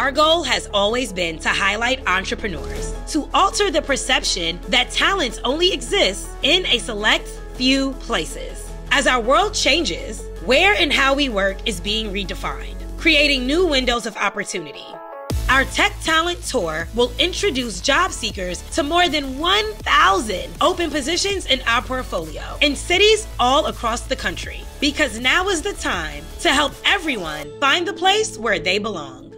Our goal has always been to highlight entrepreneurs, to alter the perception that talent only exists in a select few places. As our world changes, where and how we work is being redefined, creating new windows of opportunity. Our Tech Talent Tour will introduce job seekers to more than 1,000 open positions in our portfolio in cities all across the country, because now is the time to help everyone find the place where they belong.